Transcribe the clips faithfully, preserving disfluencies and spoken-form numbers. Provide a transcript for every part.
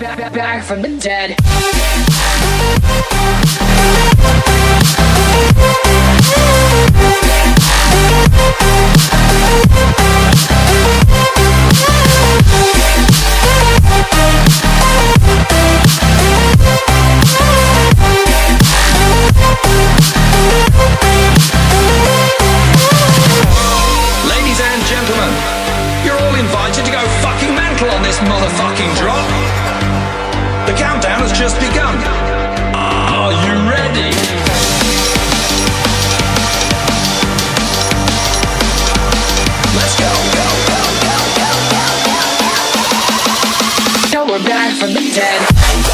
back, back from the dead. Ladies and gentlemen, you're all invited to go fucking mental on this motherfucking drop. The countdown has just begun. Are you ready? Let's go, go, go, go, go, go, go. Now we're back from the dead.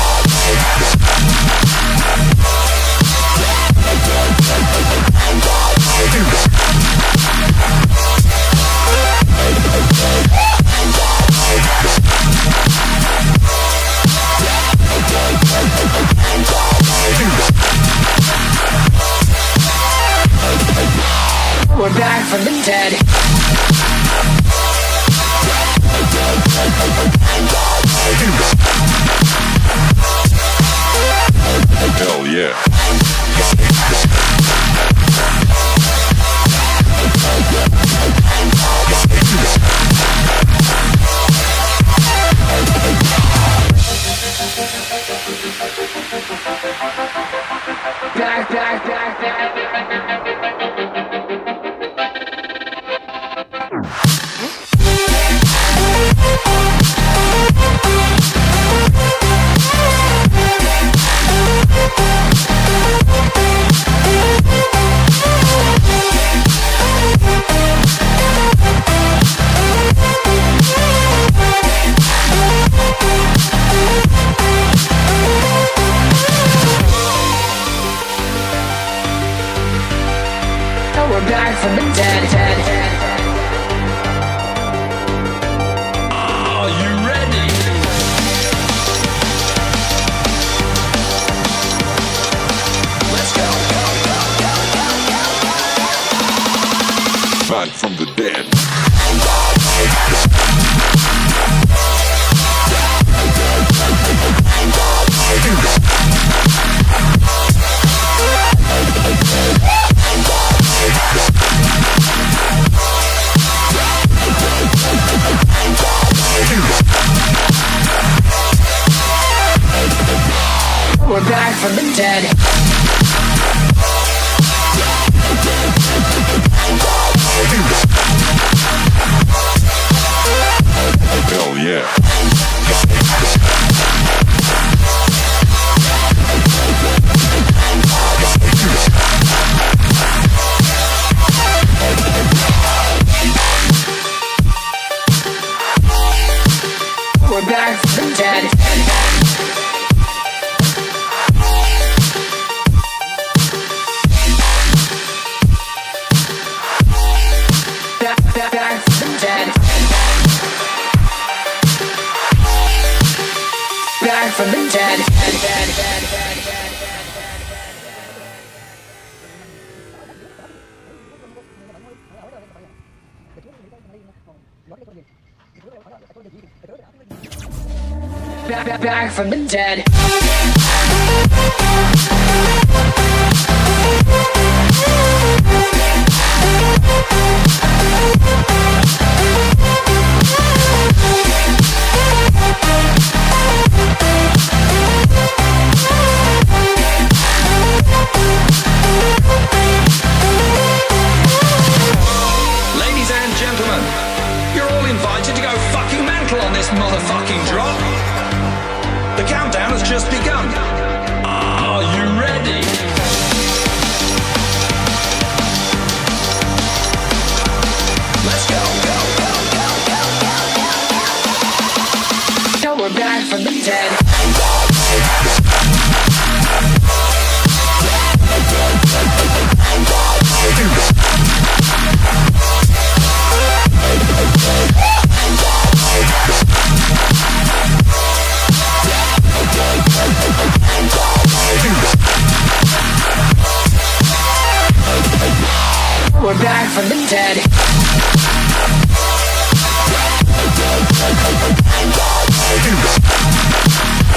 We're back from the dead. Hell yeah. Back, back, back, back, back. We're back from the dead, dead, dead. Are you ready? Let's go, go, go, go, go, go, go. Back from the dead. We're back from the dead. Hell yeah. We're back from the dead. Back, back, back from the dead. Back from the dead. Back, back, back from the dead. Ladies and gentlemen, you're all invited to go fucking mental on this motherfucking drop. The countdown has just begun. Are you ready? Let's go, go, go, go, go, go, go. Now we're back from the dead. We're back from the dead. Hell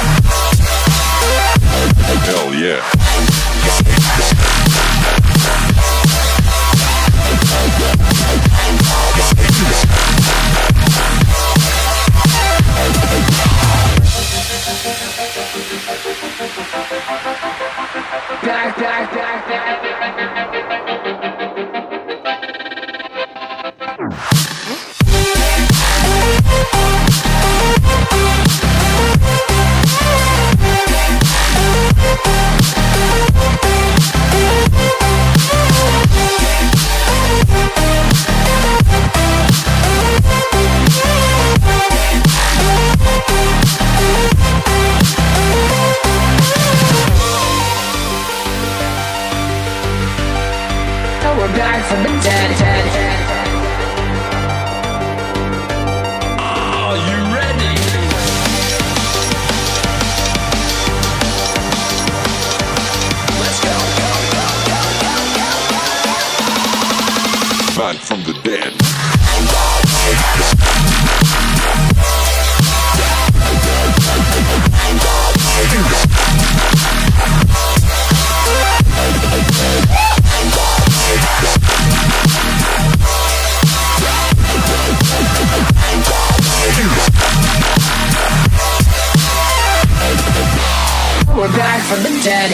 We're back from the dead.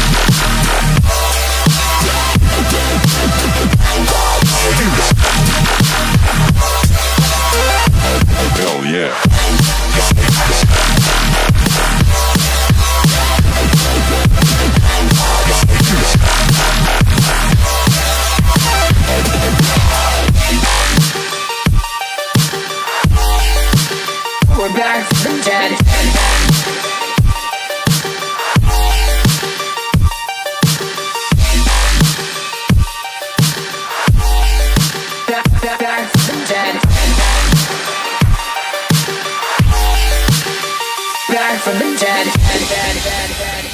Hell yeah. We're back from the dead. Back, back, back from the dead. Back from the dead.